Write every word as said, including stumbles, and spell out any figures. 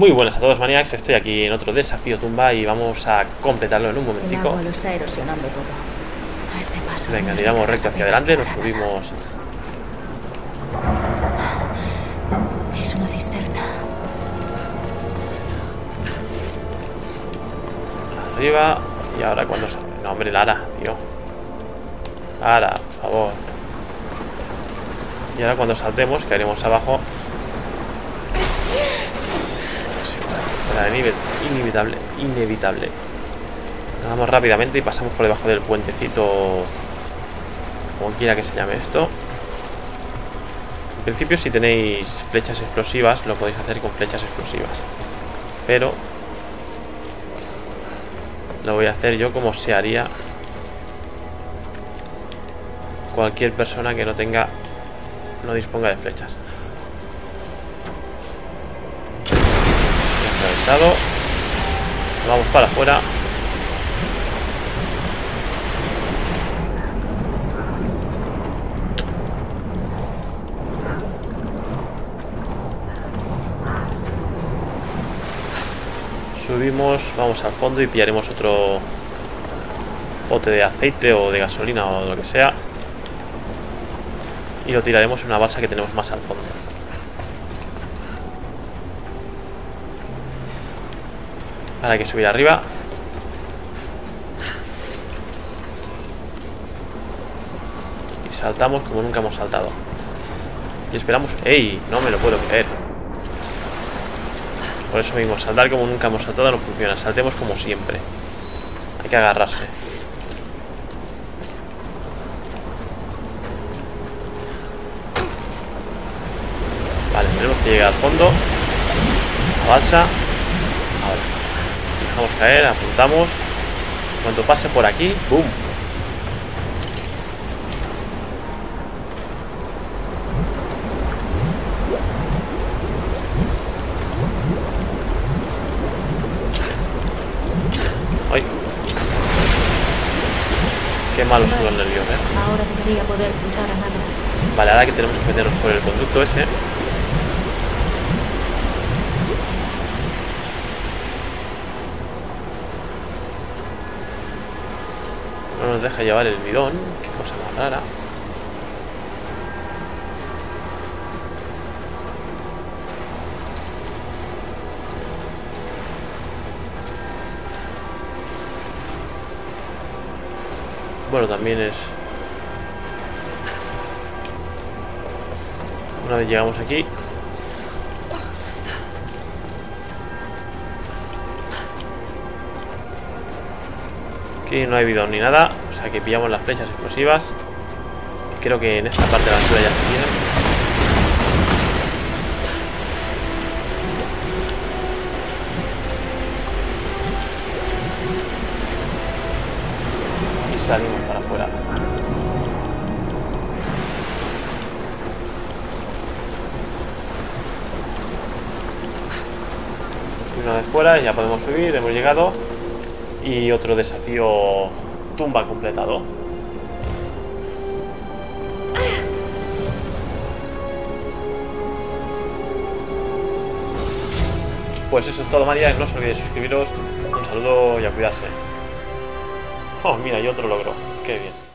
Muy buenas a todos, Maniacs. Estoy aquí en otro desafío tumba y vamos a completarlo en un momentico. El agua lo está erosionando todo. A este paso. Venga, tiramos recto hacia adelante, nos subimos. Es una cisterna. Arriba. Y ahora cuando sale. No, hombre, Lara, tío. Lara, por favor. Y ahora cuando saltemos, caeremos abajo. Era inevitable, inevitable. Nos vamos rápidamente y pasamos por debajo del puentecito, como quiera que se llame esto. En principio, si tenéis flechas explosivas, lo podéis hacer con flechas explosivas, pero lo voy a hacer yo como se haría cualquier persona que no tenga, no disponga de flechas. Atravesado. Vamos para afuera. Subimos, vamos al fondo y pillaremos otro bote de aceite o de gasolina o lo que sea. Y lo tiraremos en una balsa que tenemos más al fondo. Ahora hay que subir arriba. Y saltamos como nunca hemos saltado. Y esperamos... ¡Ey! No me lo puedo creer. Por eso mismo, saltar como nunca hemos saltado no funciona. Saltemos como siempre. Hay que agarrarse. Vale, tenemos que llegar al fondo. La balsa. Ahora. Dejamos caer, apuntamos. Cuando pase por aquí, ¡boom! ¡Ay! Qué malos son los nervios, ¿eh? Ahora debería poder cruzar a nada. Vale, ahora que tenemos que meternos por el conducto ese. No nos deja llevar el bidón. Qué cosa más rara. Bueno, también es... Una vez llegamos aquí... Aquí no hay bidón ni nada, o sea que pillamos las flechas explosivas. Creo que en esta parte de la aventura ya se tienen. Y salimos para afuera. Una vez fuera ya podemos subir, hemos llegado. Y otro desafío tumba completado. Pues eso es todo, María. No os olvidéis de suscribiros. Un saludo y a cuidarse. Oh, mira, y otro logro. Qué bien.